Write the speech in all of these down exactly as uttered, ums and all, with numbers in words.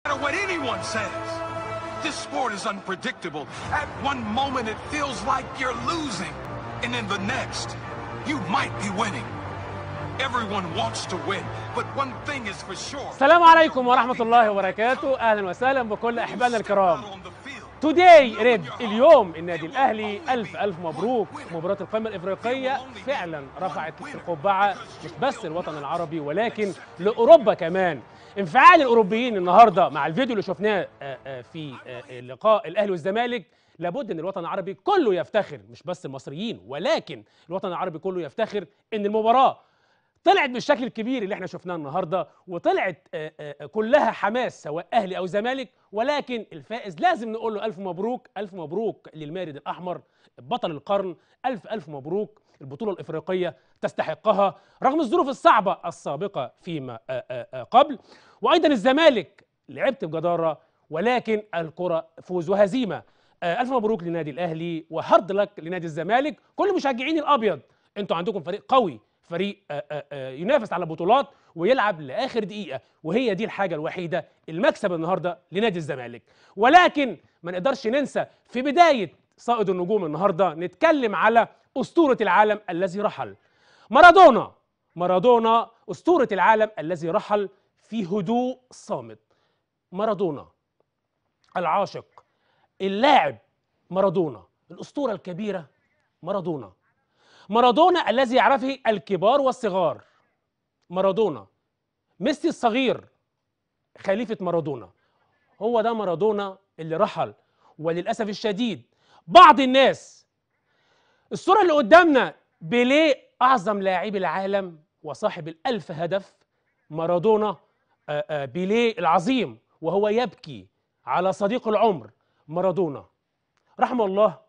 matter what anyone says. This sport is unpredictable. At one moment it feels like you're losing, and in the next, you might be winning. Everyone wants to win, but one thing is for sure. السلام عليكم ورحمة الله وبركاته، أهلا وسهلا بكل أحبائنا الكرام. توداي ريد اليوم النادي الأهلي ألف ألف مبروك. مباراة القمة الإفريقية فعلا رفعت القبعة مش بس الوطن العربي ولكن لأوروبا كمان. انفعال الأوروبيين النهارده مع الفيديو اللي شفناه في لقاء الأهلي والزمالك، لابد ان الوطن العربي كله يفتخر، مش بس المصريين ولكن الوطن العربي كله يفتخر ان المباراة طلعت بالشكل الكبير اللي احنا شفناه النهارده، وطلعت كلها حماس سواء اهلي او زمالك، ولكن الفائز لازم نقول له الف مبروك. الف مبروك للمارد الاحمر بطل القرن، الف الف مبروك. البطوله الافريقيه تستحقها رغم الظروف الصعبه السابقه فيما قبل. وايضا الزمالك لعبت بجداره ولكن الكره فوز وهزيمه. الف مبروك للنادي الاهلي وهارد لك لنادي الزمالك. كل مشجعين الابيض انتوا عندكم فريق قوي، فريق ينافس على بطولات ويلعب لاخر دقيقه، وهي دي الحاجه الوحيده المكسب النهارده لنادي الزمالك. ولكن ما نقدرش ننسى في بدايه صائد النجوم النهارده نتكلم على اسطوره العالم الذي رحل، مارادونا. مارادونا اسطوره العالم الذي رحل في هدوء صامت. مارادونا العاشق، اللاعب مارادونا، الاسطوره الكبيره مارادونا. مارادونا الذي يعرفه الكبار والصغار. مارادونا ميسي الصغير خليفة مارادونا. هو ده مارادونا اللي رحل. وللأسف الشديد بعض الناس، الصورة اللي قدامنا بيليه أعظم لاعبي العالم وصاحب الألف هدف، مارادونا بيليه العظيم، وهو يبكي على صديق العمر مارادونا. رحم الله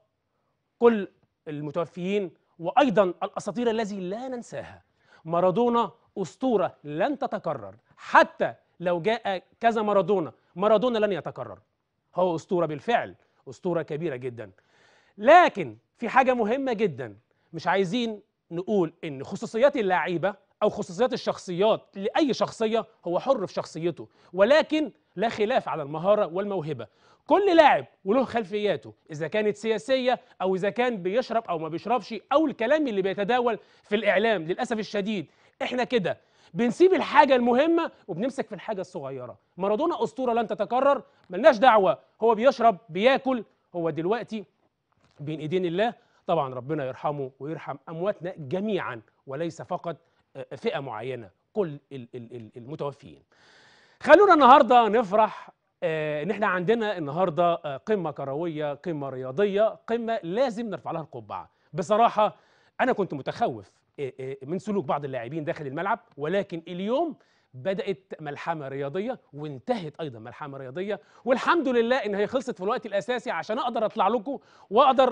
كل المتوفيين وأيضا الأساطير الذي لا ننساها. مارادونا أسطورة لن تتكرر، حتى لو جاء كذا مارادونا، مارادونا لن يتكرر. هو أسطورة بالفعل، أسطورة كبيرة جدا. لكن في حاجة مهمة جدا، مش عايزين نقول إن خصوصيات اللاعيبة أو خصوصيات الشخصيات لأي شخصية، هو حر في شخصيته، ولكن لا خلاف على المهارة والموهبة. كل لاعب وله خلفياته، إذا كانت سياسية أو إذا كان بيشرب أو ما بيشربش أو الكلام اللي بيتداول في الإعلام. للأسف الشديد إحنا كده بنسيب الحاجة المهمة وبنمسك في الحاجة الصغيرة. مارادونا أسطورة لن تتكرر، ملناش دعوة هو بيشرب بياكل، هو دلوقتي بين إيدين الله. طبعا ربنا يرحمه ويرحم أمواتنا جميعا وليس فقط فئة معينة، كل المتوفيين. خلونا النهاردة نفرح آه ان احنا عندنا النهارده آه قمه كرويه، قمه رياضيه، قمه لازم نرفع لها القبعه. بصراحه انا كنت متخوف آه آه من سلوك بعض اللاعبين داخل الملعب، ولكن اليوم بدات ملحمه رياضيه وانتهت ايضا ملحمه رياضيه، والحمد لله ان هي خلصت في الوقت الاساسي عشان اقدر اطلع لكم واقدر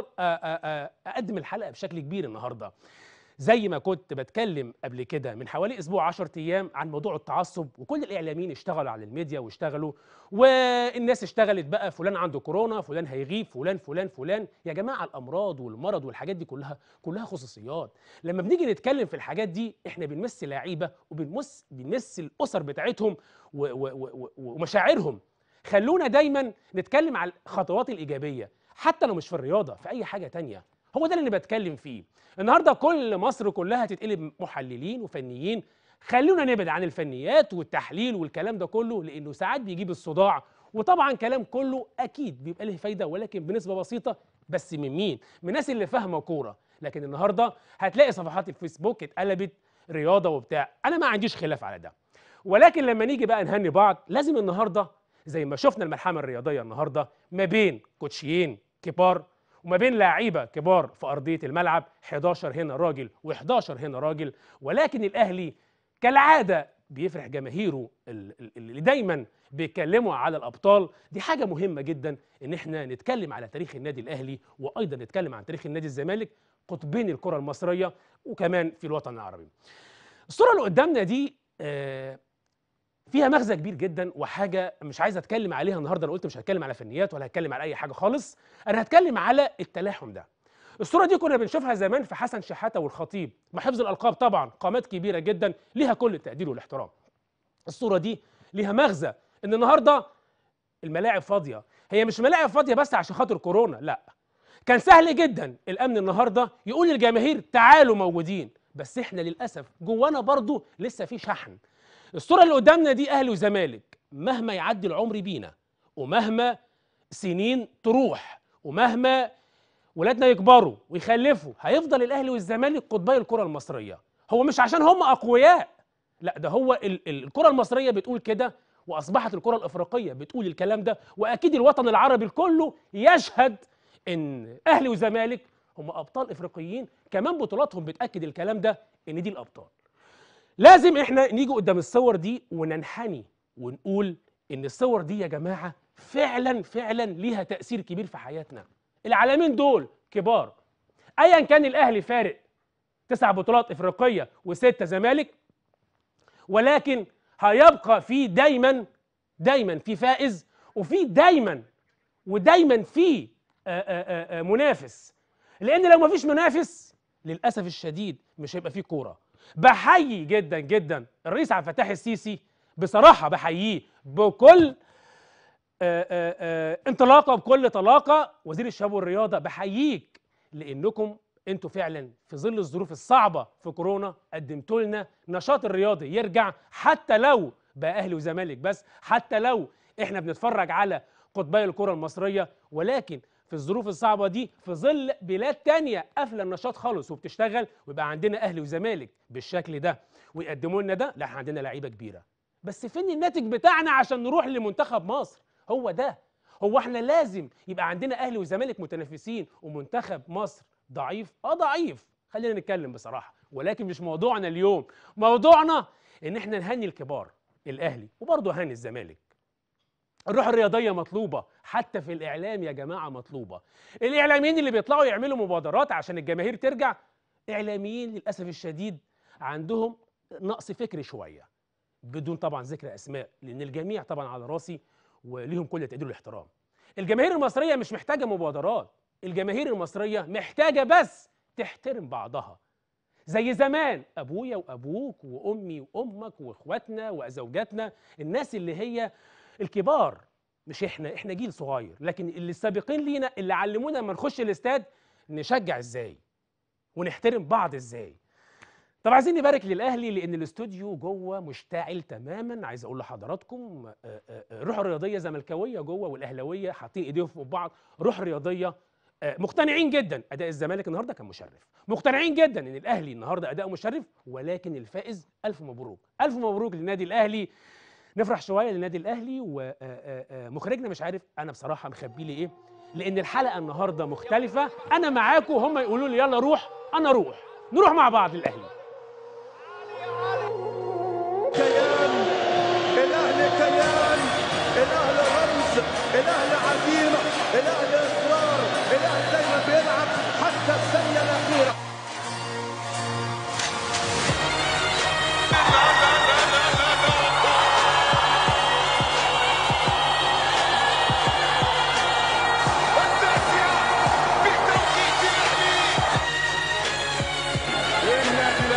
اقدم الحلقه بشكل كبير النهارده. زي ما كنت بتكلم قبل كده من حوالي اسبوع عشرة ايام عن موضوع التعصب، وكل الاعلاميين اشتغلوا على الميديا واشتغلوا والناس اشتغلت بقى، فلان عنده كورونا، فلان هيغيب، فلان فلان فلان. يا جماعه الامراض والمرض والحاجات دي كلها كلها خصوصيات. لما بنيجي نتكلم في الحاجات دي احنا بنمس لعيبه وبنمس بنمس الاسر بتاعتهم ومشاعرهم. خلونا دايما نتكلم على الخطوات الايجابيه حتى لو مش في الرياضه، في اي حاجه تانية. هو ده اللي بتكلم فيه النهارده. كل مصر كلها تتقلب محللين وفنيين. خلونا نبعد عن الفنيات والتحليل والكلام ده كله، لانه ساعات بيجيب الصداع، وطبعا كلام كله اكيد بيبقى له فايده ولكن بنسبه بسيطه. بس من مين؟ من الناس اللي فاهمه كوره. لكن النهارده هتلاقي صفحات الفيسبوك اتقلبت رياضه وبتاع. انا ما عنديش خلاف على ده، ولكن لما نيجي بقى نهني بعض لازم النهارده زي ما شفنا الملحمه الرياضيه النهارده ما بين كوتشيين كبار وما بين لاعيبه كبار في ارضيه الملعب، حداشر هنا راجل و11 هنا راجل. ولكن الاهلي كالعاده بيفرح جماهيره اللي دايما بيتكلموا على الابطال. دي حاجه مهمه جدا ان احنا نتكلم على تاريخ النادي الاهلي وايضا نتكلم عن تاريخ النادي الزمالك، قطبين الكره المصريه وكمان في الوطن العربي. الصوره اللي قدامنا دي آه فيها مغزى كبير جدا، وحاجه مش عايز اتكلم عليها النهارده. انا قلت مش هتكلم على فنيات ولا هتكلم على اي حاجه خالص، انا هتكلم على التلاحم ده. الصوره دي كنا بنشوفها زمان في حسن شحاته والخطيب، مع حفظ الالقاب طبعا، قامات كبيره جدا ليها كل التقدير والاحترام. الصوره دي ليها مغزى ان النهارده الملاعب فاضيه. هي مش ملاعب فاضيه بس عشان خاطر كورونا، لا، كان سهل جدا الامن النهارده يقول للجماهير تعالوا موجودين، بس احنا للاسف جوانا برضو لسه في شحن. الصوره اللي قدامنا دي اهلي وزمالك، مهما يعدي العمر بينا ومهما سنين تروح ومهما ولادنا يكبروا ويخلفوا، هيفضل الاهلي والزمالك قطبي الكره المصريه. هو مش عشان هم اقوياء، لا، ده هو ال ال الكره المصريه بتقول كده، واصبحت الكره الافريقيه بتقول الكلام ده، واكيد الوطن العربي كله يشهد ان اهلي وزمالك هم ابطال افريقيين، كمان بطولاتهم بتاكد الكلام ده، ان دي الابطال. لازم احنا نيجي قدام الصور دي وننحني ونقول ان الصور دي يا جماعه فعلا فعلا ليها تاثير كبير في حياتنا. العالمين دول كبار، ايا كان الاهلي فارق تسع بطولات افريقيه وسته زمالك، ولكن هيبقى في دايما دايما في فائز، وفي دايما ودايما في منافس، لان لو ما فيش منافس للاسف الشديد مش هيبقى فيه كوره. بحيي جدا جدا الرئيس عبد الفتاح السيسي، بصراحه بحييه بكل آآ آآ انطلاقه بكل طلاقه. وزير الشباب والرياضه بحييك، لانكم انتوا فعلا في ظل الظروف الصعبه في كورونا قدمتوا لنا نشاط الرياضي يرجع، حتى لو بقى اهلي وزمالك بس، حتى لو احنا بنتفرج على قطبي الكره المصريه، ولكن في الظروف الصعبه دي في ظل بلاد تانية قافله النشاط خالص وبتشتغل، ويبقى عندنا اهلي وزمالك بالشكل ده ويقدموا لنا ده، لا احنا عندنا لعيبه كبيره. بس فين الناتج بتاعنا عشان نروح لمنتخب مصر؟ هو ده. هو احنا لازم يبقى عندنا اهلي وزمالك متنافسين ومنتخب مصر ضعيف؟ اه ضعيف، خلينا نتكلم بصراحه، ولكن مش موضوعنا اليوم. موضوعنا ان احنا نهني الكبار، الاهلي وبرضه هني الزمالك. الروح الرياضيه مطلوبه، حتى في الاعلام يا جماعه مطلوبه. الاعلاميين اللي بيطلعوا يعملوا مبادرات عشان الجماهير ترجع، اعلاميين للاسف الشديد عندهم نقص فكري شويه، بدون طبعا ذكر اسماء، لان الجميع طبعا على راسي وليهم كل التقدير والاحترام. الجماهير المصريه مش محتاجه مبادرات، الجماهير المصريه محتاجه بس تحترم بعضها زي زمان، ابويا وابوك وامي وامك واخواتنا وزوجاتنا، الناس اللي هي الكبار، مش احنا احنا جيل صغير، لكن اللي السابقين لينا اللي علمونا لما نخش الاستاد نشجع ازاي ونحترم بعض ازاي. طب عايزين نبارك للاهلي لان الاستوديو جوه مشتعل تماما. عايز اقول لحضراتكم روح رياضيه زملكاويه جوه، والاهلاويه حاطين ايديهم فوق بعض، روح رياضيه، مقتنعين جدا اداء الزمالك النهارده كان مشرف، مقتنعين جدا ان الاهلي النهارده اداؤه مشرف، ولكن الفائز الف مبروك، الف مبروك للنادي الاهلي. نفرح شويه للنادي الاهلي. ومخرجنا مش عارف انا بصراحه مخبي لي ايه، لان الحلقه النهارده مختلفه. انا معاكم، هم يقولوا لي يلا روح، انا اروح، نروح مع بعض الاهلي. كيان الاهلي، كيان الاهلي رمز، الاهلي عزيمه، الاهلي اصرار، الاهلي دايما بيلعب حتى الثانيه الاخيره. النادي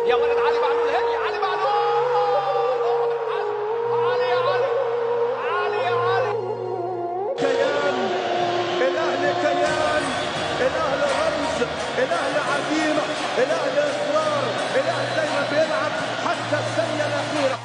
يا ولد علي معلول هني، علي معلول علي يا علي، علي يا علي. كيان الاهلي، كيان الاهلي رمز، الاهلي عزيمه، الاهلي اصرار، الاهلي دايما بيلعب حتى الثانيه الاخيره.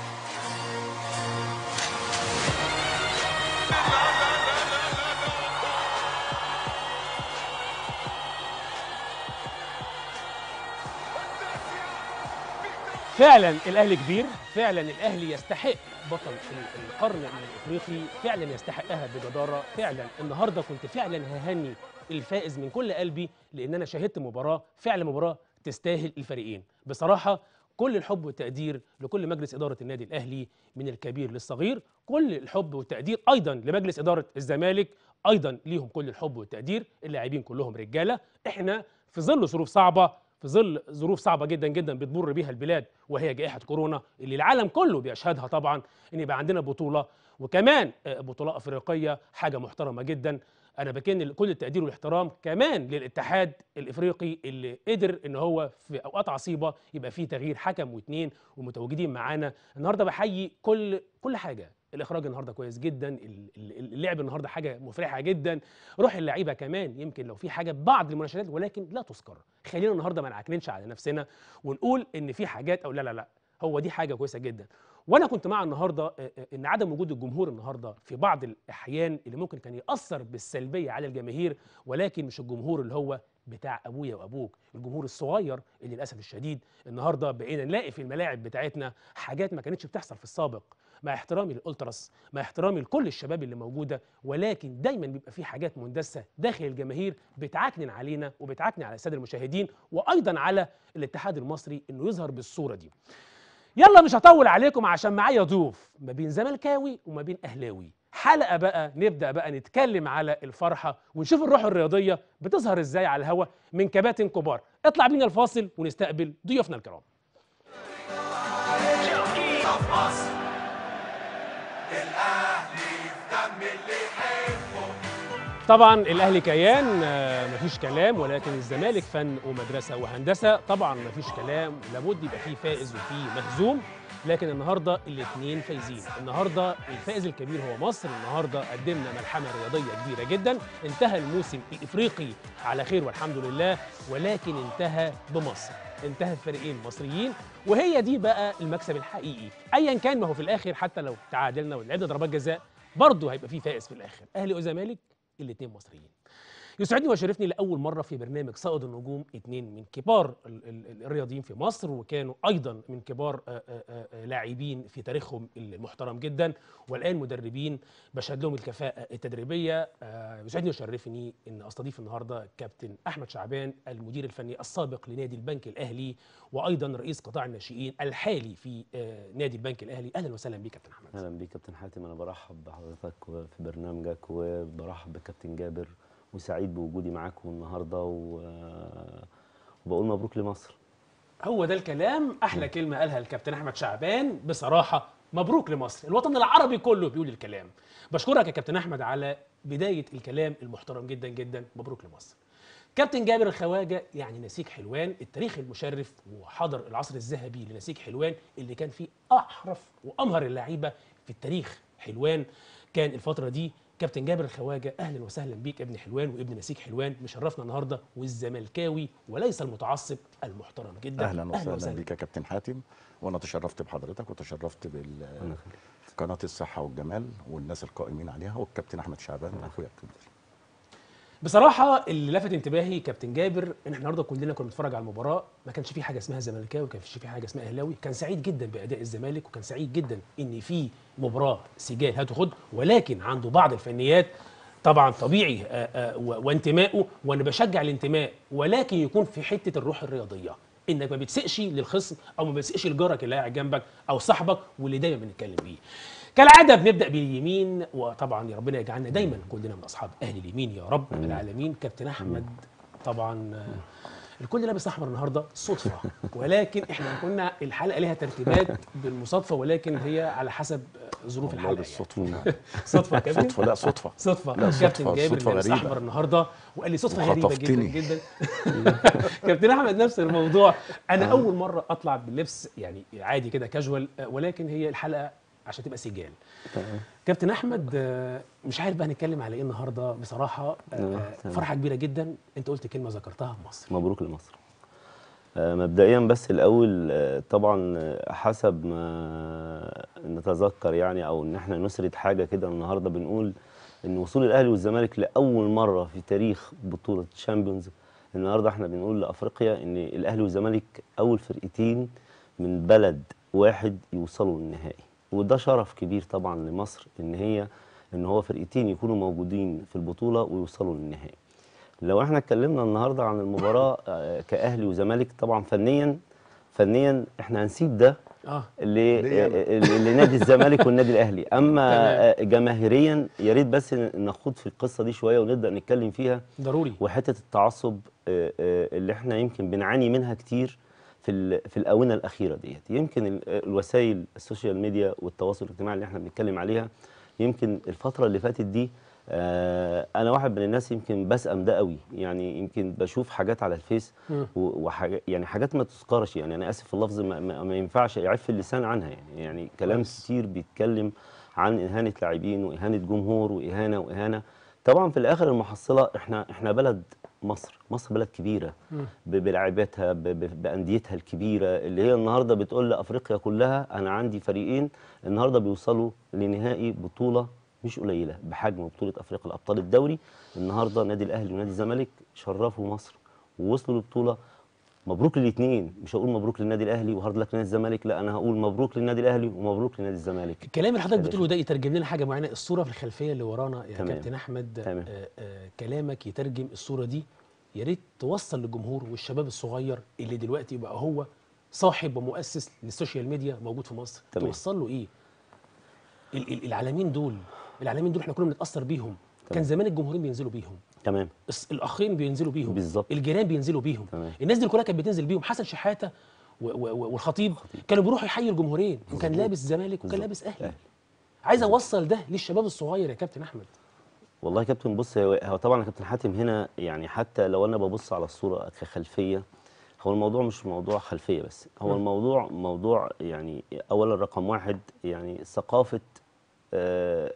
فعلا الاهلي كبير، فعلا الاهلي يستحق بطل القرن الافريقي، فعلا يستحقها بجداره. فعلا النهارده كنت فعلا ههني الفائز من كل قلبي، لان انا شاهدت مباراه فعلا مباراه تستاهل الفريقين. بصراحه كل الحب والتقدير لكل مجلس اداره النادي الاهلي من الكبير للصغير، كل الحب والتقدير ايضا لمجلس اداره الزمالك، ايضا ليهم كل الحب والتقدير. اللاعبين كلهم رجاله. احنا في ظل ظروف صعبه، في ظل ظروف صعبه جدا جدا بتمر بيها البلاد، وهي جائحه كورونا اللي العالم كله بيشهدها طبعا، ان يبقى عندنا بطوله وكمان بطوله افريقيه، حاجه محترمه جدا. انا بكن كل التقدير والاحترام كمان للاتحاد الافريقي اللي قدر ان هو في اوقات عصيبه يبقى فيه تغيير حكم واثنين ومتواجدين معانا النهارده. بحيي كل كل حاجه. الاخراج النهارده كويس جدا، اللعب النهارده حاجه مفرحه جدا، روح اللعيبه كمان يمكن لو في حاجه بعض المناشدات ولكن لا تذكر. خلينا النهارده ما نعكننش على نفسنا ونقول ان في حاجات او لا لا لا، هو دي حاجه كويسه جدا. وانا كنت مع النهارده ان عدم وجود الجمهور النهارده في بعض الاحيان اللي ممكن كان ياثر بالسلبيه على الجماهير، ولكن مش الجمهور اللي هو بتاع ابويا وابوك، الجمهور الصغير اللي للاسف الشديد النهارده بقينا نلاقي في الملاعب بتاعتنا حاجات ما كانتش بتحصل في السابق. مع احترامي للالتراس، مع احترامي لكل الشباب اللي موجوده، ولكن دايما بيبقى في حاجات مندسه داخل الجماهير بتعكنن علينا وبتعكنن على الساده المشاهدين وايضا على الاتحاد المصري انه يظهر بالصوره دي. يلا مش هطول عليكم عشان معايا ضيوف ما بين زملكاوي وما بين اهلاوي. حلقه بقى نبدا بقى نتكلم على الفرحه ونشوف الروح الرياضيه بتظهر ازاي على الهواء من كباتن كبار. اطلع بينا الفاصل ونستقبل ضيوفنا الكرام. طبعا الاهلي كيان مفيش كلام، ولكن الزمالك فن ومدرسه وهندسه. طبعا مفيش كلام، لابد يبقى فيه فائز وفيه مهزوم، لكن النهارده الاثنين فايزين. النهارده الفائز الكبير هو مصر. النهارده قدمنا ملحمه رياضيه كبيره جدا. انتهى الموسم الافريقي على خير والحمد لله، ولكن انتهى بمصر، انتهى بفريقين مصريين، وهي دي بقى المكسب الحقيقي. ايا كان ما هو في الاخر حتى لو تعادلنا ولعبنا ضربات جزاء برضه هيبقى فيه فائز في الاخر. اهلي وزمالك الاثنين مصريين. يسعدني ويشرفني لاول مره في برنامج صائد النجوم اثنين من كبار الرياضيين في مصر، وكانوا ايضا من كبار لاعبين في تاريخهم المحترم جدا، والان مدربين بشهد لهم الكفاءه التدريبيه. يسعدني ويشرفني ان استضيف النهارده كابتن احمد شعبان، المدير الفني السابق لنادي البنك الاهلي وايضا رئيس قطاع الناشئين الحالي في نادي البنك الاهلي. اهلا وسهلا بك كابتن احمد. اهلا بك كابتن حاتم، انا برحب بحضرتك في برنامجك وبرحب بكابتن جابر، وسعيد بوجودي معاكم النهارده وبقول مبروك لمصر. هو ده الكلام، احلى كلمه قالها الكابتن احمد شعبان بصراحه. مبروك لمصر، الوطن العربي كله بيقول الكلام. بشكرك يا كابتن احمد على بدايه الكلام المحترم جدا جدا. مبروك لمصر. كابتن جابر الخواجه، يعني نسيج حلوان التاريخ المشرف، وحضر العصر الذهبي لنسيج حلوان اللي كان فيه احرف وامهر اللعيبه في التاريخ. حلوان كان الفتره دي. كابتن جابر الخواجه اهلا وسهلا بيك، ابن حلوان وابن نسيج حلوان، مشرفنا النهارده، والزملكاوي وليس المتعصب المحترم جدا. اهلا وسهلا, أهلاً بيك يا كابتن حاتم، وانا تشرفت بحضرتك وتشرفت بالقناه الصحه والجمال والناس القائمين عليها، والكابتن احمد شعبان اخويا الكبير. بصراحه اللي لفت انتباهي كابتن جابر ان احنا النهارده كلنا كنا بنتفرج على المباراه، ما كانش في حاجه اسمها زملكاوي، ما كانش في حاجه اسمها اهلاوي. كان سعيد جدا باداء الزمالك، وكان سعيد جدا ان في مباراه سجال هات وخد، ولكن عنده بعض الفنيات طبعا طبيعي وانتمائه، وانا بشجع الانتماء، ولكن يكون في حته الروح الرياضيه، انك ما بتسقش للخصم او ما بتسقش لجارك اللي قاعد جنبك او صاحبك، واللي دايما بنتكلم بيه. كالعاده بنبدا باليمين، وطبعا يا ربنا يجعلنا دايما كلنا من اصحاب اهل اليمين يا رب العالمين. كابتن احمد، طبعا الكل لابس احمر النهارده صدفه، ولكن احنا كنا الحلقه ليها ترتيبات بالمصادفه، ولكن هي على حسب ظروف والله الحلقه بالصدفه يعني. صدفه يا كابتن؟ صدفه لا صدفه صدفه. لا كابتن صدفه جابر صدفه لابس غريبه. احمر النهارده وقال لي صدفه غريبه جدا وخطفتني. جدا. كابتن احمد نفس الموضوع، انا اول مره اطلع باللبس يعني عادي كده كاجوال، ولكن هي الحلقه عشان تبقى سجال. كابتن احمد، آه، مش عارف بقى هنتكلم على ايه النهارده بصراحه. آه، تمام. فرحه كبيره جدا. انت قلت كلمه ذكرتها مصر. مبروك لمصر. آه، مبدئيا بس الاول آه، طبعا آه، حسب ما نتذكر يعني او ان احنا نسرد حاجه كده النهارده، بنقول ان وصول الاهلي والزمالك لاول مره في تاريخ بطوله تشامبيونز. النهارده احنا بنقول لافريقيا ان الاهلي والزمالك اول فرقتين من بلد واحد يوصلوا للنهائي، وده شرف كبير طبعا لمصر ان هي ان هو فرقتين يكونوا موجودين في البطوله ويوصلوا للنهائي. لو احنا اتكلمنا النهارده عن المباراه آه، كاهلي وزمالك، طبعا فنيا فنيا احنا هنسيب ده اه ل- ليه أنا؟ آه، ل- لنادي الزمالك والنادي الاهلي. اما تمام. آه، جماهيريا يا ريت بس نخوض في القصه دي شويه ونبدا نتكلم فيها. ضروري. وحته التعصب آه، آه، اللي احنا يمكن بنعاني منها كتير في ال- في الاونه الاخيره ديت، يمكن ال- الوسائل السوشيال ميديا والتواصل الاجتماعي اللي احنا بنتكلم عليها، يمكن الفتره اللي فاتت دي آه، انا واحد من الناس يمكن بسأم ده قوي، يعني يمكن بشوف حاجات على الفيس مم. وحاجات يعني حاجات ما تذكرش، يعني انا اسف في اللفظ، ما, ما, ما ينفعش يعف اللسان عنها، يعني يعني كلام كويس. كتير بيتكلم عن اهانه لاعبين واهانه جمهور واهانه واهانه. طبعا في الاخر المحصله احنا احنا بلد مصر، مصر بلد كبيره مم. ب- بلاعباتها ب- ب- بانديتها الكبيره اللي هي النهارده بتقول لافريقيا كلها انا عندي فريقين النهارده بيوصلوا لنهائي بطوله مش قليله بحجم بطوله افريقيا الابطال الدوري. النهارده نادي الاهلي ونادي الزمالك شرفوا مصر ووصلوا للبطوله. مبروك للاثنين، مش هقول مبروك للنادي الاهلي وهارد لك لنادي الزمالك، لا انا هقول مبروك للنادي الاهلي ومبروك لنادي الزمالك. الكلام اللي حضرتك هذا بتقوله شيء. ده يترجم لنا حاجه معينه. الصوره في الخلفيه اللي ورانا يا تمام. كابتن احمد، تمام. آه آه كلامك يترجم الصوره دي. يا ريت توصل للجمهور والشباب الصغير اللي دلوقتي بقى هو صاحب ومؤسس للسوشيال ميديا موجود في مصر، تمام. توصل له ايه؟ ال- ال- العالمين دول العالمين دول احنا كنا بنتاثر بيهم. كان تمام. زمان الجمهورين بينزلوا بيهم، تمام. الس- الاخرين بينزلوا بيهم، بالظبط. الجيران بينزلوا بيهم. تمام. الناس دي كلها كانت بتنزل بيهم. حسن شحاته و- و- و- والخطيب كانوا بيروحوا يحيوا الجمهورين، وكان لابس زمالك وكان بالظبط. لابس اهلي. أهلي. عايز اوصل ده للشباب الصغير يا كابتن احمد. والله يا كابتن بص، هو هو طبعا يا كابتن حاتم هنا يعني حتى لو انا ببص على الصوره كخلفيه، هو الموضوع مش موضوع خلفيه بس، هو م. الموضوع موضوع يعني اولا رقم واحد يعني ثقافه آه،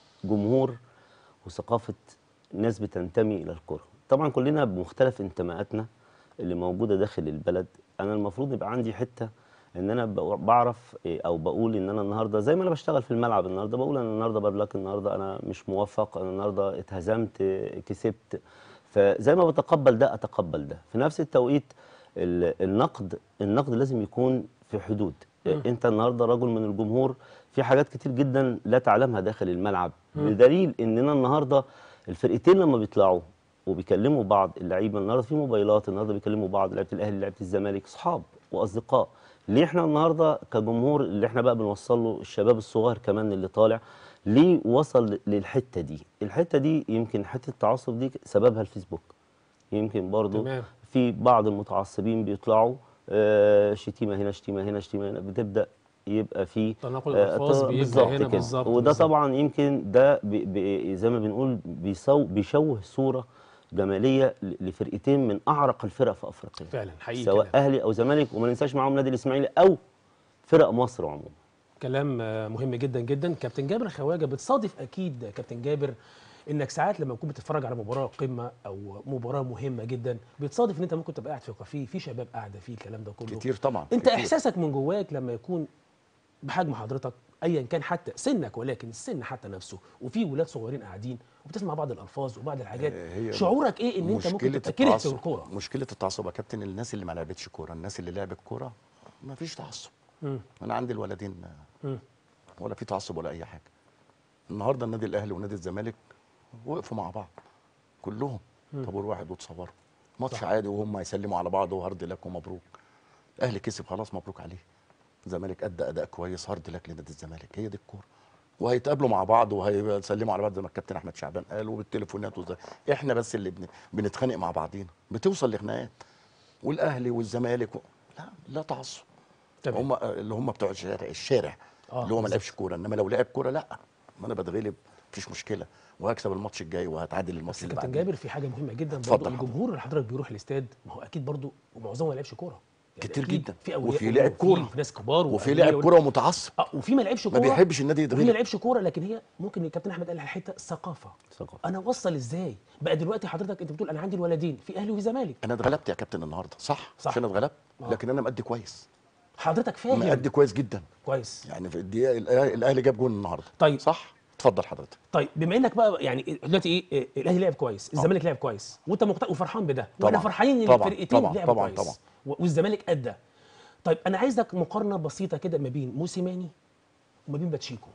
جمهور وثقافه ناس بتنتمي الى الكره. طبعا كلنا بمختلف انتماءاتنا اللي موجوده داخل البلد. انا المفروض يبقى عندي حته ان انا ب- بعرف إيه او بقول ان انا النهارده زي ما انا بشتغل في الملعب النهارده بقول انا النهارده بابلاك، النهارده انا مش موفق، انا النهارده اتهزمت، إيه، كسبت. فزي ما بتقبل ده اتقبل ده. في نفس التوقيت ال- النقد النقد لازم يكون في حدود. إيه، انت النهارده رجل من الجمهور، في حاجات كتير جدا لا تعلمها داخل الملعب، بدليل اننا النهارده الفرقتين لما بيطلعوا وبيكلموا بعض، اللعيبه النهارده في موبايلات، النهارده بيكلموا بعض، لعيبه الاهلي لعيبه الزمالك اصحاب واصدقاء. ليه احنا النهارده كجمهور اللي احنا بقى بنوصل له الشباب الصغير كمان اللي طالع، ليه وصل للحته دي؟ الحته دي يمكن حته التعصب دي سببها الفيسبوك. يمكن برضو تمام. في بعض المتعصبين بيطلعوا آه، شتيمه هنا شتيمه هنا شتيمه هنا، بتبدا يبقى في تناقل آه، الألفاظ ط- بيبقى بالظبط هنا كده. بالظبط وده بالظبط. طبعا يمكن ده بي بي زي ما بنقول بيسو بيشوه صوره جماليه ل- لفرقتين من اعرق الفرق في افريقيا، فعلا حقيقي سواء كلام. اهلي او زمالك، وما ننساش معاهم نادي الاسماعيلي او فرق مصر عموما. كلام آه، مهم جدا جدا. كابتن جابر خواجه، بتصادف اكيد يا كابتن جابر انك ساعات لما تكون بتتفرج على مباراه قمه او مباراه مهمه جدا، بتصادف ان انت ممكن تبقى قاعد في كافيه في شباب قاعده فيه الكلام ده كله كتير طبعا. انت كتير. احساسك من جواك لما يكون بحجم حضرتك ايا كان حتى سنك، ولكن السن حتى نفسه، وفي ولاد صغيرين قاعدين وبتسمع بعض الالفاظ وبعض الحاجات، آه، هي شعورك ايه ان انت ممكن مشكلة تبقى كاره في التعصب. الكوره؟ مشكلة التعصب يا كابتن، الناس اللي ما لعبتش كورة، الناس اللي لعبت كورة ما فيش تعصب. مم. انا عندي الولدين مم. ولا في تعصب ولا اي حاجة. النهارده النادي الاهلي ونادي الزمالك وقفوا مع بعض كلهم، طابور واحد وتصوروا ماتش عادي وهم يسلموا على بعض وهارد لك ومبروك. الاهلي كسب خلاص مبروك عليه. الزمالك ادى اداء كويس، هارد لك لنادي الزمالك. هي دي الكوره. وهيتقابلوا مع بعض وهيسلموا على بعض زي ما الكابتن احمد شعبان قال، وبالتليفونات وزي احنا بس اللي بن... بنتخانق مع بعضينا، بتوصل لخناقات. والاهلي والزمالك و... لا لا تعصب. تمام. هم اللي هم بتوع الشارع الشارع آه، اللي هو ما بالظبط. لعبش كوره، انما لو لعب كوره لا، ما انا بتغلب مفيش مشكله وهكسب الماتش الجاي وهتعادل الماتش بس اللي كابتن بعديه. جابر في حاجه مهمه جدا اتفضل برضه، حضرتك. الجمهور اللي حضرتك بيروح الاستاد ما هو اكيد برضه ومعظمه ما لعبش كوره يعني كتير أكيد جدا. في أولياء وفي أمور لاعب وفي- كورة. وفي ناس كبار وفي وأغنياء لاعب وال- كوره متعصب اه وفي ما لعبش كوره، ما بيحبش النادي وفي ما يتغلب. لعبش كوره، لكن هي ممكن الكابتن احمد قال حته الثقافه. ثقافة. انا اوصل ازاي بقى دلوقتي حضرتك انت بتقول انا عندي الولدين في اهلي وفي زمالك، انا اتغلبت يا كابتن النهارده صح؟ صح. عشان اتغلبت آه. لكن انا مأدي كويس، حضرتك فاهم مأدي كويس جدا. كويس. يعني في الدقيقه الأهلي- الاهلي جاب جون النهارده طيب. صح؟ اتفضل حضرتك. طيب بما انك بقى يعني دلوقتي ايه إيه، الاهلي لعب كويس، الزمالك لعب كويس، وانت مقتنع وفرحان بده، واحنا طبعاً. فرحانين ان طبعاً. الفرقتين طبعاً. لعبوا طبعاً. كويس طبعاً. و- والزمالك ادى. طيب انا عايزك مقارنه بسيطه كده ما بين موسيماني وما بين باتشيكو.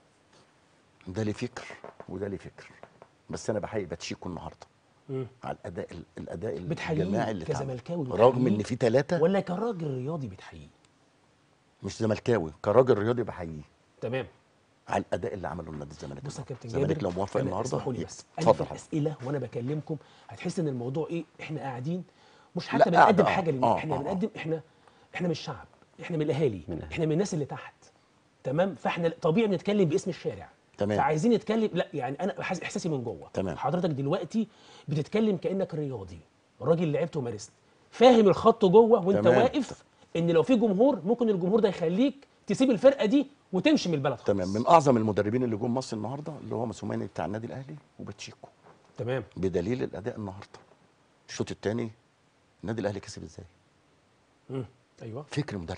ده ليه فكر وده ليه فكر، بس انا بحيي باتشيكو النهارده مم. على الاداء الاداء بتحييه الجماعي اللي اتعمل. كزملكاوي رغم بتحييه ان في ثلاثه ولا كراجل رياضي بتحييه؟ مش زملكاوي، كراجل رياضي بحييه تمام. على الاداء اللي عمله النادي الزمالك. بص يا كابتن الزمالك جابر، لو موافق أنا النهارده اسمحوا لي ي- بس انا في اتفضل حضرتك. الاسئله وانا بكلمكم هتحس ان الموضوع ايه، احنا قاعدين مش لا، حتى بنقدم قاعدة، آه. حاجه للناس، آه، احنا آه، آه. بنقدم احنا احنا من الشعب، احنا من الاهالي، من الأهالي. احنا من الناس اللي تحت. تمام. فاحنا طبيعي بنتكلم باسم الشارع. تمام. فعايزين نتكلم، لا يعني انا حاسس احساسي من جوه. تمام. حضرتك دلوقتي بتتكلم كانك رياضي، راجل لعبت ومارست، فاهم الخط جوه وانت تمام. واقف ان لو في جمهور ممكن الجمهور ده يخليك تسيب الفرقه دي وتمشي من البلد خالص. تمام. من اعظم المدربين اللي جم مصر النهارده اللي هو موسيماني بتاع النادي الاهلي وباتشيكو، تمام. بدليل الاداء النهارده. الشوط الثاني النادي الاهلي كسب ازاي؟ مم. ايوه. فكر مدرب،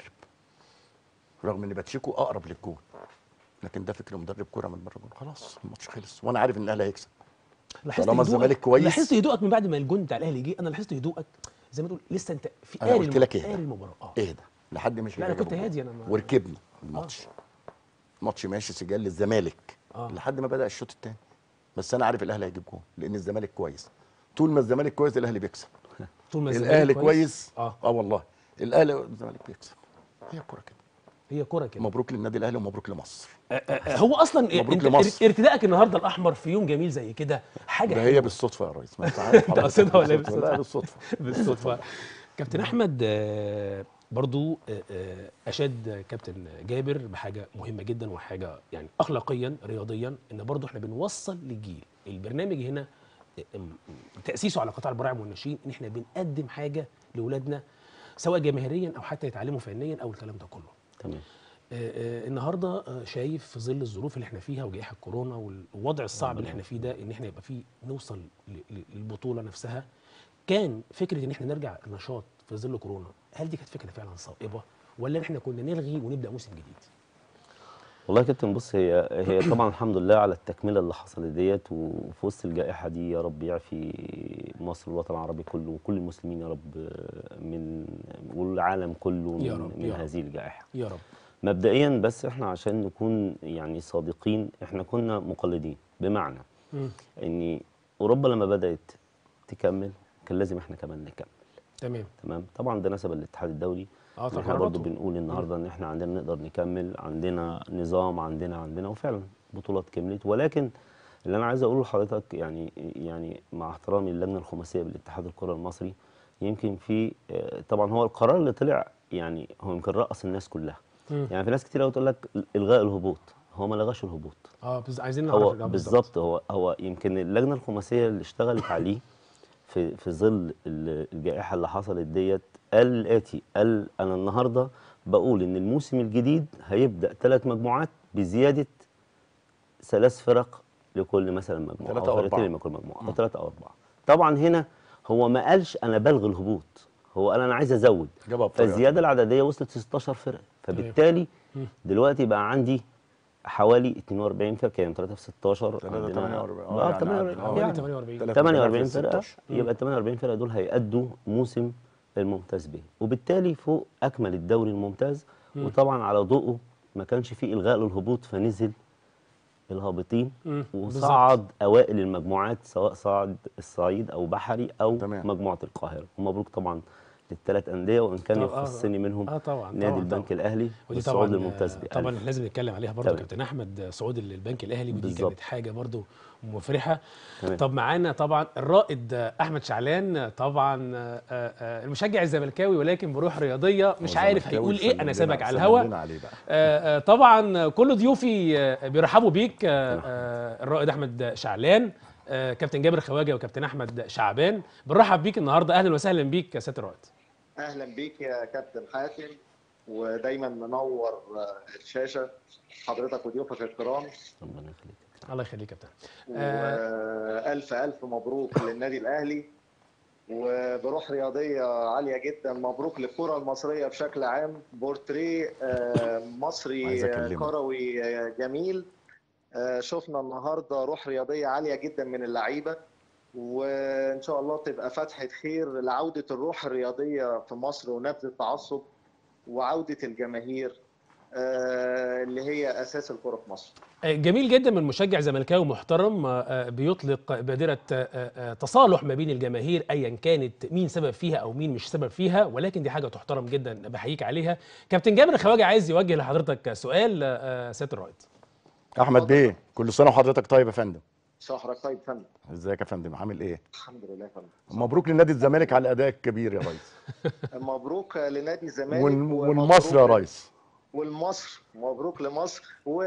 رغم ان باتشيكو اقرب للجون، لكن ده فكر مدرب كوره من بره الجون، خلاص الماتش خلص وانا عارف ان الاهلي هيكسب. لاحظت طالما هدوءك- الزمالك كويس. لاحظت هدوءك من بعد ما الجون بتاع الاهلي جه، انا لاحظت هدوءك زي ما تقول لسه انت في انا قاري قلت الم- لك قاري اهدى المباراه. اه اهدى لحد مش لا، أنا كنت هادي، أنا ما- وركبنا الماتش. الماتش ماشي سجال للزمالك آه. لحد ما بدا الشوط الثاني، بس انا عارف الاهلي هيجيب جون لان الزمالك كويس. طول ما الزمالك كويس الاهلي بيكسب. طول ما الزمالك الاهلي كويس اه اه والله الاهلي والزمالك بيكسب. هي الكوره كده. هي كوره كده. مبروك للنادي الاهلي ومبروك لمصر. آه، آه، هو اصلا مبروك انت لمصر. ارتدائك النهارده الاحمر في يوم جميل زي كده حاجه ده حلوة. هي بالصدفه يا ريس، ما انت عارف انت قصدها ولا بالصدفة. لا بالصدفه. بالصدفه. كابتن احمد، آه، برضو آه، آه، اشاد كابتن جابر بحاجه مهمه جدا وحاجه يعني اخلاقيا رياضيا، ان برضو احنا بنوصل للجيل. البرنامج هنا آه، م- تاسيسه على قطاع البراعم والناشئين ان احنا بنقدم حاجه لاولادنا سواء جماهيريا او حتى يتعلموا فنيا او الكلام ده كله. تمام. آه، آه، النهارده آه، شايف في ظل الظروف اللي احنا فيها وجائحه الكورونا والوضع الصعب اللي احنا فيه ده، ان احنا يبقى فيه نوصل ل- ل- للبطوله نفسها. كان فكره ان احنا نرجع النشاط في ظل كورونا، هل دي كانت فكره فعلا صائبه ولا احنا كنا نلغي ونبدا موسم جديد؟ والله يا كابتن بص، هي هي طبعا الحمد لله على التكمله اللي حصلت ديت، وفي وسط الجائحه دي يا رب يعفي مصر والوطن العربي كله وكل المسلمين يا رب من والعالم كله من, يا رب، من يا رب. هذه الجائحه. يا رب. مبدئيا بس احنا عشان نكون يعني صادقين، احنا كنا مقلدين، بمعنى مم. ان اوروبا لما بدات تكمل كان لازم احنا كمان نكمل. تمام. تمام. طبعا ده نسب الاتحاد الدولي. اه طبعا احنا برضه قراراتهم. بنقول النهارده ان احنا عندنا نقدر نكمل، عندنا نظام، عندنا عندنا وفعلا بطولات كملت. ولكن اللي انا عايز اقوله لحضرتك يعني يعني مع احترامي للجنه الخماسيه بالاتحاد الكره المصري، يمكن في آه، طبعا هو القرار اللي طلع يعني هو يمكن رقص الناس كلها. مم. يعني في ناس كتير قوي تقول لك الغاء الهبوط، هو ما لغاش الهبوط. اه بس عايزين نعرف هو الإجابة بالظبط هو هو يمكن اللجنه الخماسيه اللي اشتغلت عليه في في ظل ال- الجائحه اللي حصلت ديت، قال الاتي، قال انا النهارده بقول ان الموسم الجديد هيبدا ثلاث مجموعات بزياده ثلاث فرق لكل مثلا مجموعه ثلاثة أو فرقتين أربعة. لكل مجموعه او ثلاثه او اربعه. طبعا هنا هو ما قالش انا بلغي الهبوط، هو قال انا عايز ازود، جابها بطريقة فالزياده العدديه وصلت ستاشر فرقه، فبالتالي دلوقتي بقى عندي حوالي اتنين واربعين فرقه، يعني ثلاثة في ستاشر ثلاثة عندنا ثمانية وأربعين. آه، اه يعني ثمانية عدد. واربعين آه. حوالي يعني ثمانية واربعين. ثلاثة ثمانية في واربعين ستاشر. فرقه، يبقى ال ثمانية واربعين فرقه دول هيأدوا موسم الممتاز به، وبالتالي فوق اكمل الدوري الممتاز. وطبعا على ضوءه ما كانش فيه الغاء للهبوط، فنزل الهابطين مم. وصعد اوائل المجموعات سواء صعد الصعيد او بحري او تمام. مجموعه القاهره. ومبروك طبعا للثلاث انديه، وان كان طب- آه، يخصني منهم اه طبعا نادي طبعا البنك طبعا. الاهلي ودي والصعود طبعا للممتاز آه، بي طبعا ألف. لازم نتكلم عليها برضه تمام. كابتن احمد، صعود البنك الاهلي، ودي بالظبط. كانت حاجه برضه مفرحه. تمام. طب معانا طبعا الرائد احمد شعلان، طبعا آه، آه، المشجع الزملكاوي ولكن بروح رياضيه، مش عارف هيقول ايه، انا سابك على الهوا. عليه بقى. آه، آه، طبعا كل ضيوفي آه، بيرحبوا بيك، آه، آه، الرائد احمد شعلان، آه، كابتن جابر خواجه وكابتن احمد شعبان، بنرحب بيك النهارده، اهلا وسهلا بيك يا سياده الرائد. اهلا بيك يا كابتن حاتم، ودايما منور آه، الشاشه، حضرتك وضيوفك الكرام، ربنا يخليك. الله يخليك يا كابتن. آه، والف الف مبروك للنادي الاهلي، وبروح رياضيه عاليه جدا مبروك للكره المصريه بشكل عام. بورتريه آه، مصري عايز آه، أكلمك. كروي آه، جميل. آه، شفنا النهارده روح رياضيه عاليه جدا من اللعيبه، وان شاء الله تبقى فتحه خير لعوده الروح الرياضيه في مصر ونبذ التعصب وعوده الجماهير آه، اللي هي اساس الكره في مصر. جميل جدا من مشجع زملكاوي محترم آه، بيطلق بادرة آه، آه، تصالح ما بين الجماهير ايا كانت مين سبب فيها او مين مش سبب فيها، ولكن دي حاجه تحترم جدا، بحييك عليها. كابتن جابر خواجه عايز يوجه لحضرتك سؤال، آه، سياده الرائد. احمد بيه، كل سنه وحضرتك طيب يا فندم. شهرك طيب يا فندم. ازيك يا فندم، عامل ايه؟ الحمد لله يا فندم. مبروك لنادي الزمالك على الاداء الكبير يا ريس. مبروك لنادي الزمالك ون- ومبروك والمصر يا ل- ريس. والمصر، مبروك لمصر،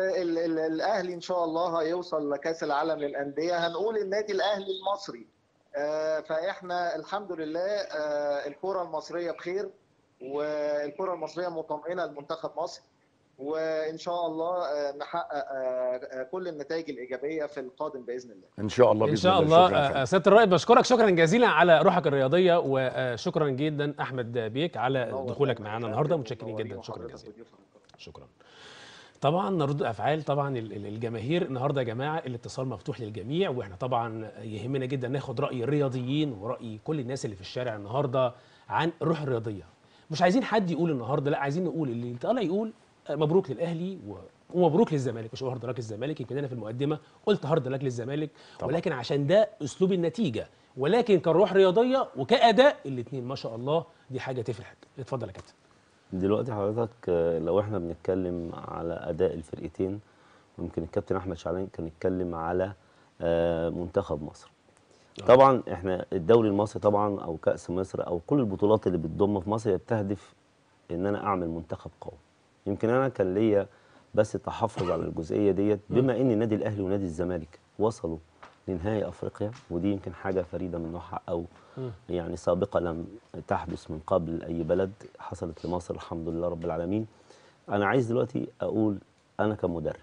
والاهلي ان شاء الله هيوصل لكاس العالم للانديه. هنقول النادي الاهلي المصري. آه، فاحنا الحمد لله آه، الكره المصريه بخير، والكره المصريه مطمئنه لمنتخب مصر، وان شاء الله آه، نحقق آه، آه، كل النتائج الايجابيه في القادم باذن الله. ان شاء الله ان باذن شاء الله. الله. شكرا يا آه، فندم. سياده الرائد بشكرك شكرا جزيلا على روحك الرياضيه، وشكرا جدا احمد بيك على نور دخولك دايماً معانا يا النهارده، فندم، متشكرين ومنورين جدا، شكرا وحضرتك جزيلا. وضيوفك الكرام. شكرا. طبعا ردود افعال طبعا ال- ال- الجماهير النهارده يا جماعه، الاتصال مفتوح للجميع، واحنا طبعا يهمنا جدا ناخد راي الرياضيين وراي كل الناس اللي في الشارع النهارده عن الروح الرياضيه. مش عايزين حد يقول النهارده، لا عايزين نقول اللي طالع يقول آه، مبروك للاهلي و- ومبروك للزمالك، مش هارد لك الزمالك، يمكن انا في المقدمه قلت هارد لك للزمالك، طبعا. ولكن عشان ده اسلوب النتيجه، ولكن كروح رياضيه وكاداء الاثنين ما شاء الله، دي حاجه تفرح. اتفضل يا كابتن. دلوقتي حضرتك آه، لو احنا بنتكلم على اداء الفرقتين، ممكن الكابتن احمد شعلان كان يتكلم على آه، منتخب مصر. طبعا احنا الدوري المصري طبعا او كاس مصر او كل البطولات اللي بتضم في مصر هي بتهدف ان انا اعمل منتخب قوي. يمكن انا كان ليا بس تحفظ على الجزئيه ديت، بما ان النادي الاهلي ونادي الزمالك وصلوا لنهائي افريقيا، ودي يمكن حاجه فريده من نوعها او يعني سابقه لم تحدث من قبل اي بلد، حصلت لمصر الحمد لله رب العالمين. انا عايز دلوقتي اقول انا كمدرب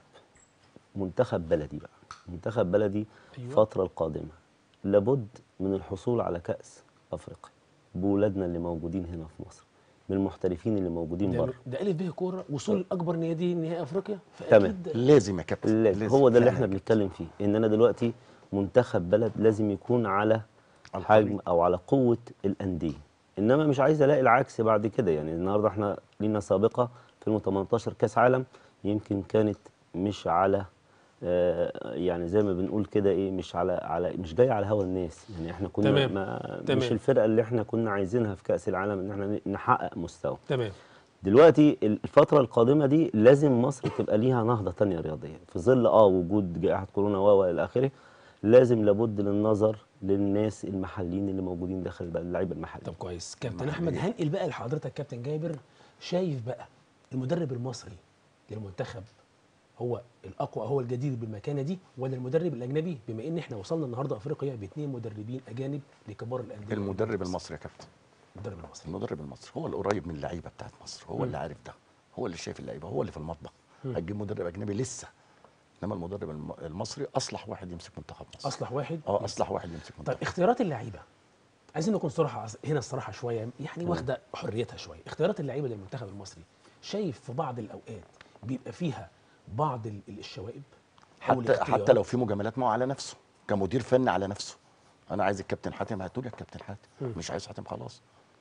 منتخب بلدي بقى، منتخب بلدي أيوة. الفتره القادمه لابد من الحصول على كاس افريقيا بولادنا اللي موجودين هنا في مصر، من المحترفين اللي موجودين ده, بره. ده الف به كوره، وصول اكبر نادي نهائي افريقيا، تمام. فاكيد لازم يا كابتن، لازم. لازم. هو ده اللي فعلاً احنا يا بنتكلم فيه، ان انا دلوقتي منتخب بلد لازم يكون على على حجم الطريق. او على قوه الانديه، انما مش عايز الاقي العكس بعد كده. يعني النهارده احنا لينا سابقه في ألفين وتمنتاشر كاس عالم، يمكن كانت مش على آه يعني زي ما بنقول كده ايه، مش على على مش جاي على هوا الناس. يعني احنا كنا تمام. ما تمام. مش الفرقه اللي احنا كنا عايزينها في كاس العالم ان احنا نحقق مستوى. تمام. دلوقتي الفترة القادمة دي لازم مصر تبقى ليها نهضة تانية رياضية في ظل اه وجود جائحة كورونا و الى اخره. لازم لابد للنظر للناس المحليين اللي موجودين داخل البلد، اللعيبة المحليين. طب كويس كابتن احمد، هنقل بقى لحضرتك كابتن جابر، شايف بقى المدرب المصري للمنتخب هو الاقوى، هو الجدير بالمكانه دي، ولا المدرب الاجنبي، بما ان احنا وصلنا النهارده افريقيا باثنين مدربين اجانب لكبار الانديه؟ المدرب المصري يا كابتن، المدرب المصري. المدرب المصري هو القريب من اللعيبه بتاعت مصر، هو اللي عارف ده، هو اللي شايف اللعيبه، هو اللي في المطبخ. هتجيب مدرب اجنبي لسه، انما المدرب الم- المصري اصلح واحد يمسك منتخب مصر. اصلح واحد. اه اصلح واحد يمسك طيب منتخب. اختيارات اللعيبه، عايزين نكون صراحه هنا الصراحه شويه، يعني واخده حريتها شويه. اختيارات اللعيبه للمنتخب المصري، شايف في بعض الاوقات بيبقى فيها بعض ال- الشوائب أو حتى الاختيارات؟ حتى لو في مجاملات ما هو على نفسه كمدير فني، على نفسه. انا عايز الكابتن حاتم، هاتولي الكابتن حاتم. مش عايز حاتم خلاص،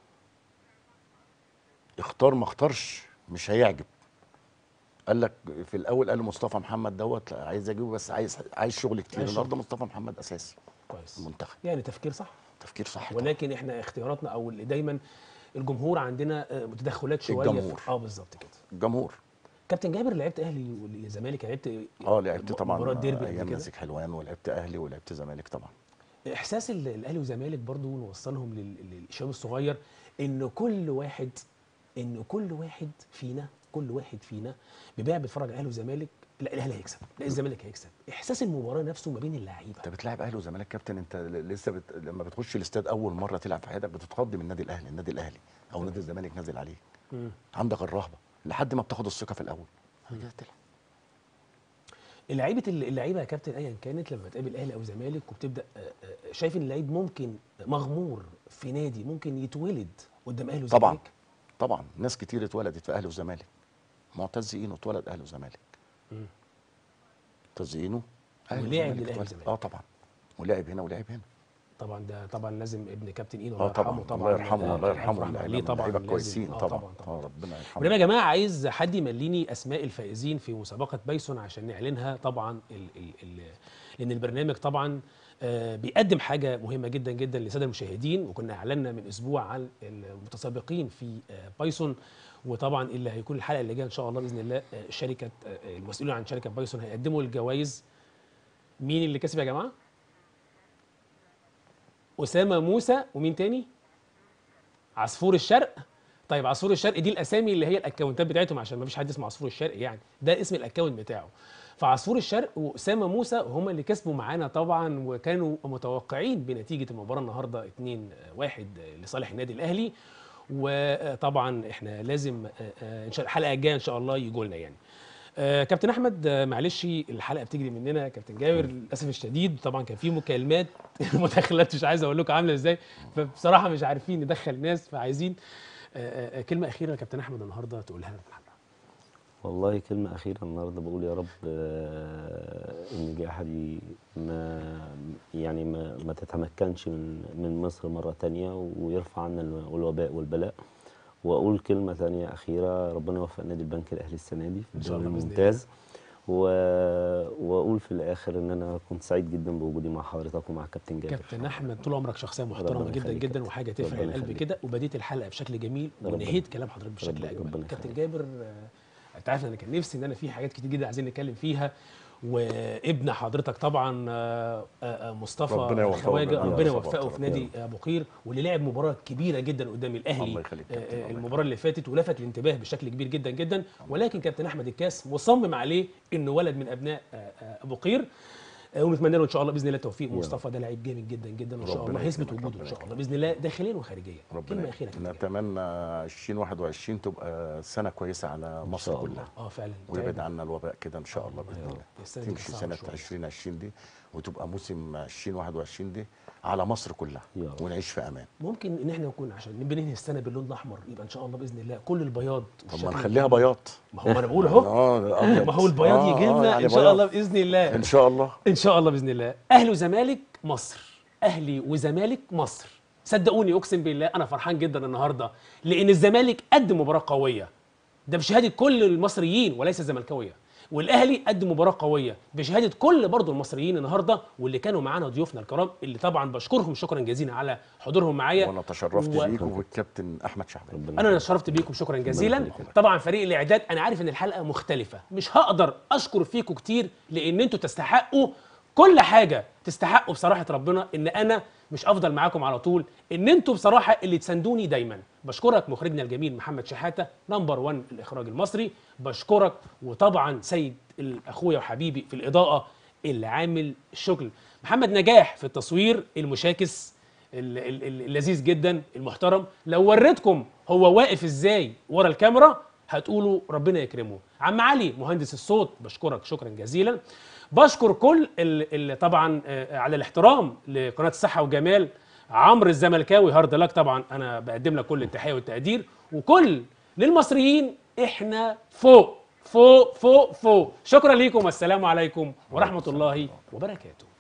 اختار ما اختارش مش هيعجب. قال لك في الاول قال مصطفى محمد دوت لا، عايز اجيبه بس عايز عايز شغل كتير. عايز النهارده مصطفى محمد اساسي كويس. المنتخب. يعني تفكير صح، تفكير صح طبعا. ولكن احنا اختياراتنا او اللي دايما الجمهور عندنا آه، تدخلات شويه الجمهور. اه بالظبط كده. الجمهور. كابتن جابر لعبت اهلي والزمالك، لعبت اه لعبت طبعا مباراه ديربي ايام قبل كده. نازك حلوان، ولعبت اهلي ولعبت زمالك طبعا. احساس ال- الاهلي والزمالك برضو نوصلهم لل- للشباب الصغير ان كل واحد ان كل واحد فينا كل واحد فينا بيبقى بيتفرج على الاهلي والزمالك، لا الاهلي هيكسب، لا الزمالك هيكسب. احساس المباراه نفسه ما بين اللعيبه. انت بتلاعب اهلي وزمالك كابتن، انت ل- لسه بت... لما بتخش الاستاد اول مره تلعب في حياتك بتتخض من النادي الاهلي، النادي الاهلي او نادي الزمالك نازل عليك. مم. عندك الرهبه لحد ما بتاخد الثقه في الاول. بعد كده تلعب. اللعيبه اللعيبه يا كابتن ايا كانت لما تقابل اهلي او زمالك وبتبدا آه، آه، شايف ان اللعيب ممكن مغمور في نادي ممكن يتولد قدام اهلي وزمالك؟ طبعا طبعا ناس كتير اتولدت في اهلي وزمالك. معتز اينو اتولد اهلي وزمالك. مم. معتز اينو اهلي ولعب وزمالك للأهلي اتولد. وزمالك. اه طبعا، ولعب هنا ولعب هنا. طبعا ده طبعا لازم ابن كابتن اينو اه الله طبعا يرحمه. الله يرحمه آه، الله ألف يرحمه رحمة عليه لعيبه طبعا لعيبه لازم. كويسين آه، طبعا. طبعا اه ربنا يرحمه. ولما يا جماعه عايز حد يمليني اسماء الفائزين في مسابقه بايسون عشان نعلنها طبعا ال ال ال لان البرنامج طبعا آه، بيقدم حاجه مهمه جدا جدا للساده المشاهدين، وكنا اعلنا من اسبوع عن المتسابقين في آه، بايسون، وطبعا اللي هيكون الحلقه اللي جايه ان شاء الله باذن الله آه، شركه آه، المسؤولين عن شركه بايسون هيقدموا الجوائز. مين اللي كسب يا جماعه؟ اسامه موسى ومين تاني؟ عصفور الشرق. طيب عصفور الشرق دي الاسامي اللي هي الاكونتات بتاعتهم عشان ما فيش حد اسمه عصفور الشرق، يعني ده اسم الاكونت بتاعه. فعصفور الشرق واسامه موسى هم اللي كسبوا معانا طبعا، وكانوا متوقعين بنتيجه المباراه النهارده اتنين واحد لصالح النادي الاهلي. وطبعا احنا لازم ان شاء الحلقه الجايه ان شاء الله يجوا لنا يعني. آه كابتن احمد آه معلش الحلقه بتجري مننا يا كابتن جابر للاسف الشديد، طبعا كان في مكالمات مداخلات مش عايز اقول لكم عامله ازاي، فبصراحه مش عارفين ندخل ناس، فعايزين آه آه كلمه اخيره يا كابتن احمد النهارده تقولها لنا في الحلقه. والله كلمة أخيرة النهاردة بقول يا رب آه، إن جائحة دي ما يعني ما, ما تتمكنش من من مصر مرة تانية، ويرفع عنا الوباء والبلاء. وأقول كلمة تانية أخيرة، ربنا يوفق نادي البنك الأهلي السنة دي في الدوري الممتاز. و... وأقول في الآخر إن أنا كنت سعيد جدا بوجودي مع حضرتك ومع كابتن جابر. كابتن احمد طول عمرك شخصيه محترمه جدا يخليك جدا كابتن. وحاجه تفرح ربنا القلب يخليك. كده، وبديت الحلقه بشكل جميل ربنا- ونهيت كلام حضرتك بشكل ربنا- اجمل. ربنا كابتن يخليك. جابر آه، انت عارف انا كان نفسي ان انا في حاجات كتير جدا عايزين نتكلم فيها، وابن حضرتك طبعا آه، آه، مصطفى ربنا يوفقه خواجه جميعاً. ربنا يا يوفقه رب. في نادي ابو قير، واللي لعب مباراه كبيره جدا قدام الاهلي الله يخليك آه، كابتن، آه، الله المباراه اللي فاتت، ولفت الانتباه بشكل كبير جدا جدا. ولكن كابتن احمد الكاس مصمم عليه انه ولد من ابناء آه، آه، ابو قير، آه، ونتمنى له ان شاء الله باذن الله التوفيق. يا مصطفى ده لعيب جامد جدا جدا وان شاء ربنا الله هيثبت يكرمك، وجوده ان ربنا شاء الله يكرمك. باذن الله داخليا وخارجيا. ربنا كلمه اخيره كابتن جابر. نتمنى ألفين وواحد وعشرين تبقى سنه كويسه على مصر شاء الله. كلها، اه فعلا ويبعد عنا الوباء كده ان شاء الله آه، باذن يا رب. الله. السنة دي تمشي صعبة سنه شوية. ألفين وعشرين دي وتبقى موسم ألفين وواحد وعشرين دي على مصر كلها، يا رب. ونعيش في امان. ممكن ان احنا نكون عشان بننهي السنه باللون الاحمر، يبقى ان شاء الله باذن الله كل البياض طب والشكل ما نخليها بياض. ما هو ما انا بقول اهو اه الأبيض. ما هو البياض آه، يجي آه، لنا يعني ان شاء بياض. الله باذن الله. ان شاء الله. ان شاء الله باذن الله. اهلي وزمالك مصر، اهلي وزمالك مصر. صدقوني اقسم بالله انا فرحان جدا النهارده، لان الزمالك قدم مباراه قويه، ده بشهاده كل المصريين وليس الزملكاويه، والاهلي قدم مباراه قويه بشهاده كل برضه المصريين النهارده، واللي كانوا معانا ضيوفنا الكرام اللي طبعا بشكرهم شكرا جزيلا على حضورهم معايا. وانا تشرفت و- بيك وبالكابتن احمد شعبان. ربنا انا يخليك. اتشرفت بيكم شكرا جزيلا. يخليك. طبعا فريق الاعداد انا عارف ان الحلقه مختلفه، مش هقدر اشكر فيكم كتير لان انتوا تستحقوا كل حاجه، تستحقوا بصراحه ربنا ان انا مش افضل معاكم على طول، ان انتوا بصراحه اللي تساندوني دايما. بشكرك مخرجنا الجميل محمد شحاته نمبر واحد الاخراج المصري، بشكرك. وطبعا سيد اخويا وحبيبي في الاضاءه اللي عامل الشغل، محمد نجاح في التصوير المشاكس ال- ال- ال- اللذيذ جدا المحترم. لو وريتكم هو واقف ازاي ورا الكاميرا هتقولوا ربنا يكرمه. عم علي مهندس الصوت بشكرك شكرا جزيلا. بشكر كل اللي طبعا آه، على الاحترام لقناه الصحه وجمال، عمرو الزملكاوي هارد لك طبعا انا بقدم لك كل التحيه والتقدير، وكل للمصريين احنا فوق فوق فوق فوق. شكرا ليكم والسلام عليكم ورحمه الله وبركاته.